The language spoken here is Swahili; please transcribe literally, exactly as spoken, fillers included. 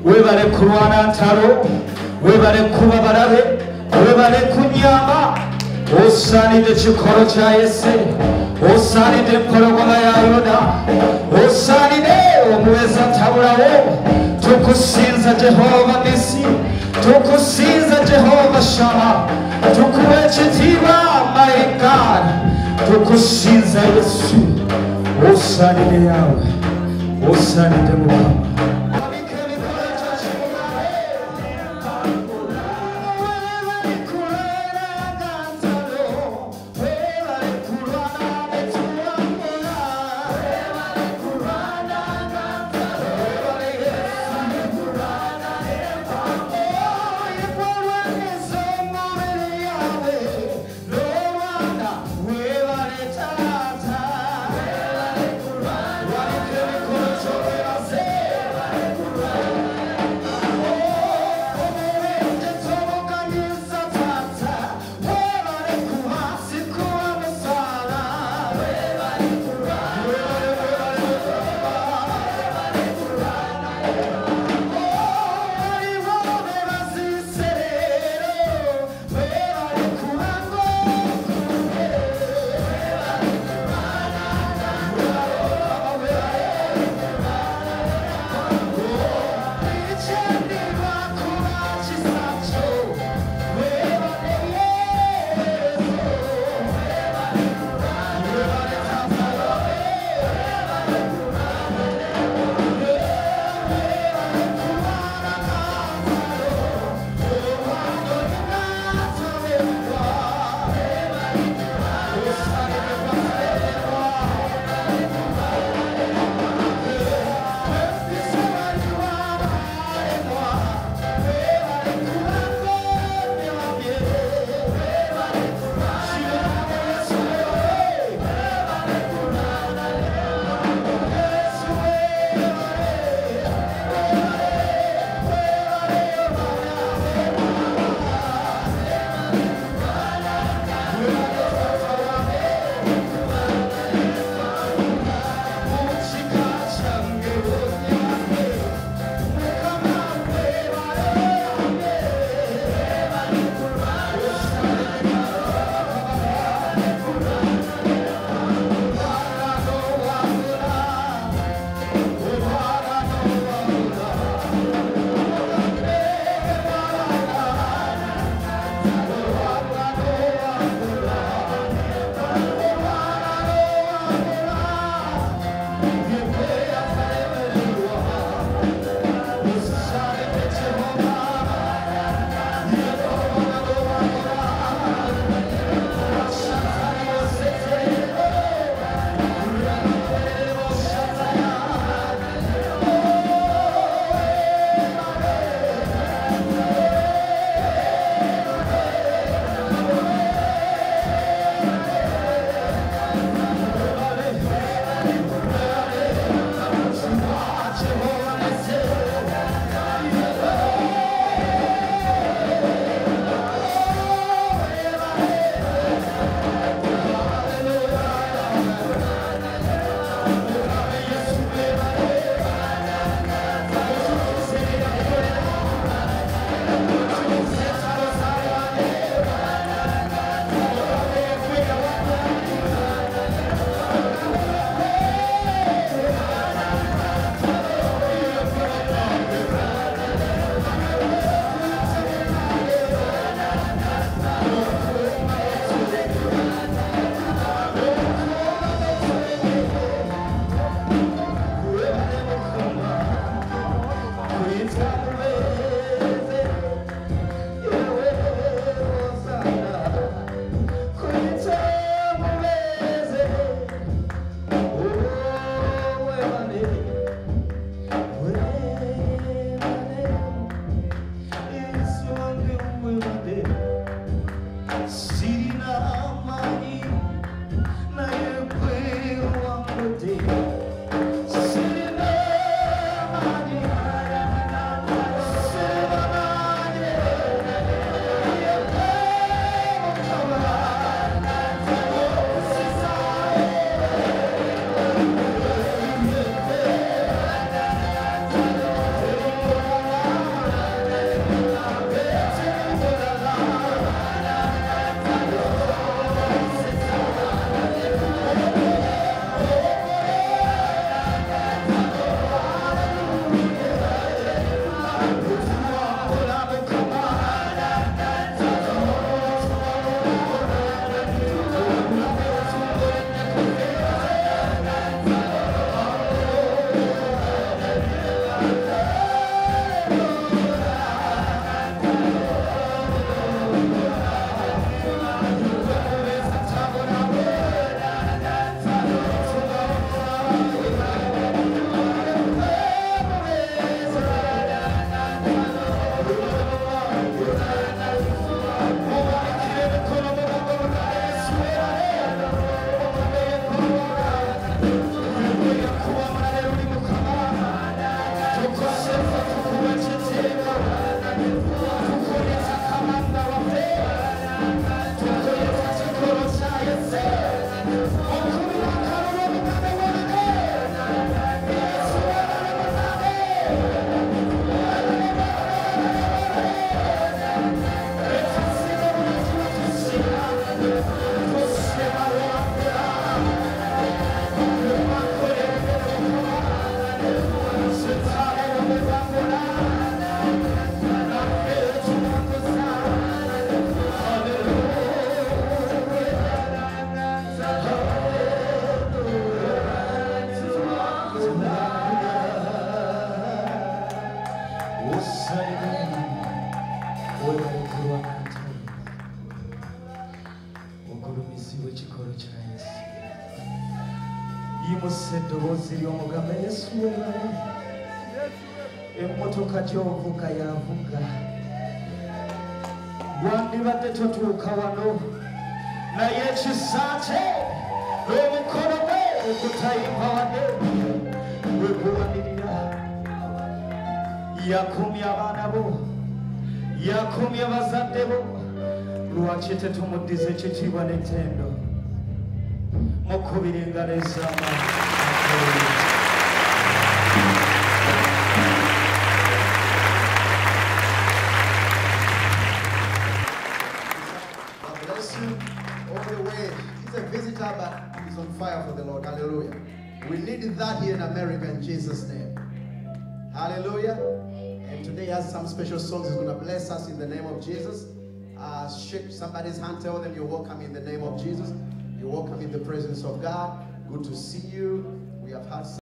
webale kulwana ntalo, webale kubabalabe, webale kunyama. Osanide chikoro cha Yese, osanide mpologoma ya Yuda, osanide omuweza tabulawo. Tukusinza Jehova Nisi, tukusinza Jehova Shama, tukuwe ekitiibwa my God, tukusinza Yesu. Osanide yawe, osanide Mukama. usalime webale kurwana ntare ogulumizibwe ekikolo kya Yesu yimuse eddoboozi ly'omugamba Yesu webale emmotoka gy'ovuga yavuga wandibadde totuuka wano naye ekisa kye n'omukono gwe okutayimba wadde wekuwanirira yakumya abaana bo yakumya bazadde bo lwaki tetumuddiza ekitiibwa n'ettendo mukubira engalo ez'amaanyi Over the way, he's a visitor, but he's on fire for the Lord. Hallelujah. We need that here in America in Jesus' name. Hallelujah. And today he has some special songs. He's going to bless us in the name of Jesus. Uh, shake somebody's hand, tell them you're welcome in the name of Jesus. You're welcome in the presence of God. Good to see you. We have had